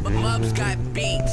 Mubs got beats.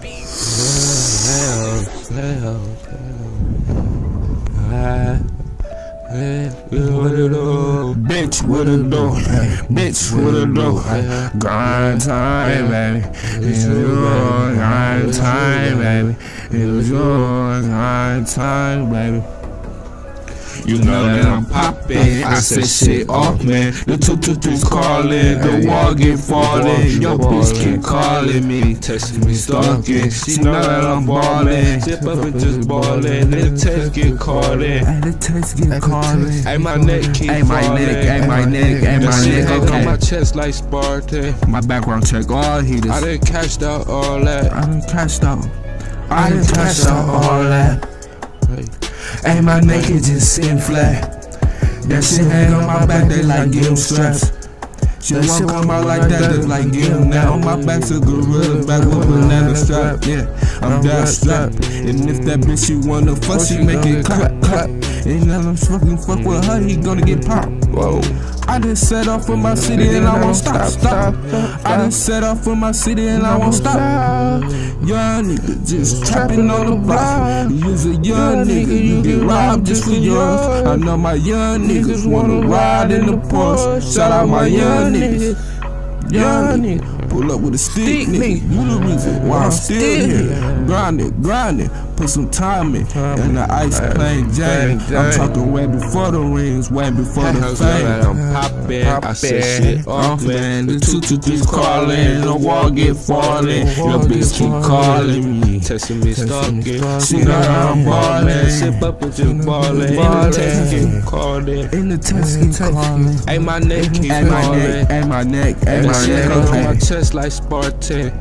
Bitch, what it do? Bitch, what it do? Grind time, baby. It's your grind time, baby. It's your grind time, baby. You know that I'm poppin', I set shit off, man. The 223's calling, the wall get falling. Your bitch keep calling me, texting me, stalking. She know that I'm ballin', zip up and just ballin'. The text get callin', and the text get calling. Hey, my neck keep Hey, my neck, hey, my neck, hey, my neck. Okay. On my chest like Spartan. My background check all heaters. I done cashed out all that. I done cashed out. I done cashed out all that. Hey, my neck is just sitting flat. That shit hang on my back, they like give 'em straps. She won't come out like that, just like give 'em now. My back's a gorilla, back with a banana strap. Yeah, I'm that strapped. And if that bitch she wanna fuck, she make it clap, clap. And now I'm fucking fuck with her, he gonna get popped. Whoa. I done set off for my city and I won't stop, stop. I done set off for my city and I won't stop. Young nigga just trapping on the block. You's a young nigga, you get robbed just for yours. I know my young niggas wanna ride in the Porsche. Shout out my young niggas. Young nigga, pull up with a stick, nigga. You the reason why I'm still here. Grinding, put some time in. And the ice playing Jane. I'm talking way before the rings, way before the fame. I'm poppin', I set shit off, man. The 223's calling, the wall get falling. Your bitch keep calling me, texting me, stalking. She know that I'm ballin', sip up and just ballin'. In the text get callin', in the text get calling. Hey, my neck keep callin'. Hey, my neck, hey, my neck. On my chest like Spartan.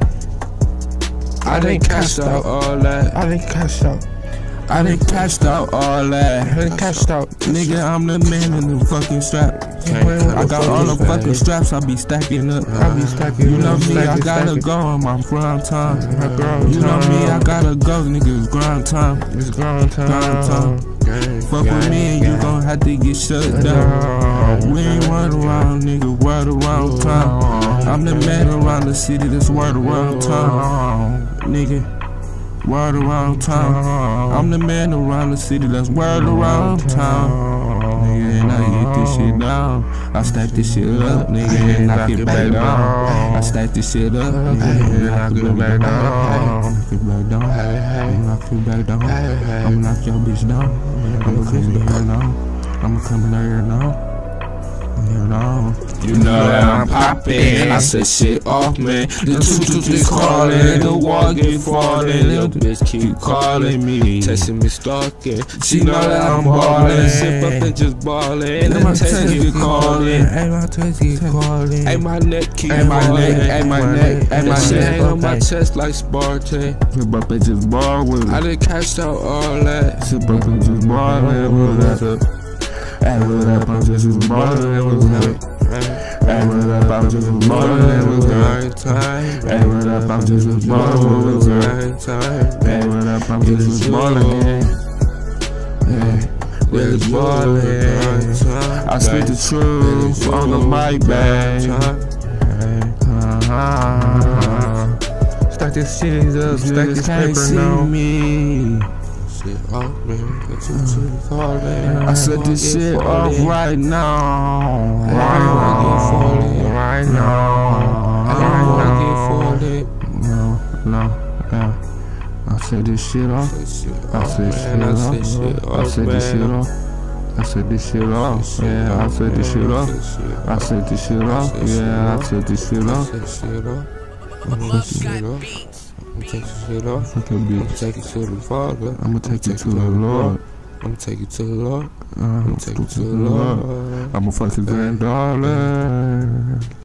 I done cashed out all that. I done cashed out. I done cashed out all that. I done cashed out. Nigga, I'm the man in the fucking strap. I got all the fucking straps, I be stacking up. You know me, I gotta go on my prime time. You know me, I gotta go, nigga, it's grind time. It's grind time. Fuck with me and you gon' have to get shut down. We ain't word around, nigga, word around town. I'm the man around the city that's word around town. Nigga, word around town. I'm the man around the city that's word around town. Nigga, and I get this shit down. I stack this shit up, nigga, and knock it back down. I stack this shit up, nigga, and knock it back down. Knock it back down. Knock it back down. I'ma knock your bitch down. I'ma come in here now. I'ma come in here now. You know that I'm poppin', I set shit off, man. The 223's calling, the wall get falling. Little bitch keep calling me, texting me, stalking. She know that I'm ballin', sip up and just ballin'. And my text get callin', hey, my text get calling. Hey, my neck keep hey, my neck, hey, my neck, hey, my shit neck. hang on my chest like Spartan. Sip up and just ball with it. I done cashed out all that. Sip up and just ball with it. Hey, what up, I'm just ballin', hey, what up, I'm just ballin', hey, what up, I'm just ballin', hey, what up, I'm just ballin', hey, we're ballin'. I spit the truth on the mic, babe. Stack this shit up, stack this paper now. I set this shit off right now. Right now. No. I set this shit off. I set this shit off. I set this shit off. I set this shit off. Yeah, I set this shit off. I set this shit off. Yeah, I set this shit off. Mubs got beats. I'ma take this shit off. I'ma take it to the Father. I'ma take it to the Lord. I'ma take it to the Lord. I'ma take it to the Lord. I'ma fuck his granddaughter.